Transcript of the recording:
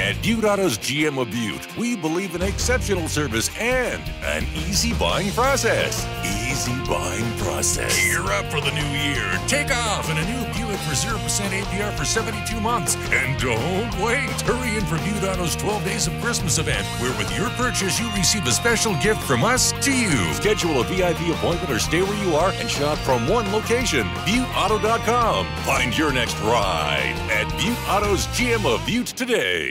At Butte Auto's GM of Butte, we believe in exceptional service and an easy buying process. Easy buying process. Gear up for the new year. Take off in a new Buick for 0% APR for 72 months. And don't wait. Hurry in for Butte Auto's 12 Days of Christmas event, where with your purchase, you receive a special gift from us to you. Schedule a VIP appointment or stay where you are and shop from one location. ButteAuto.com. Find your next ride at Butte Auto's GM of Butte today.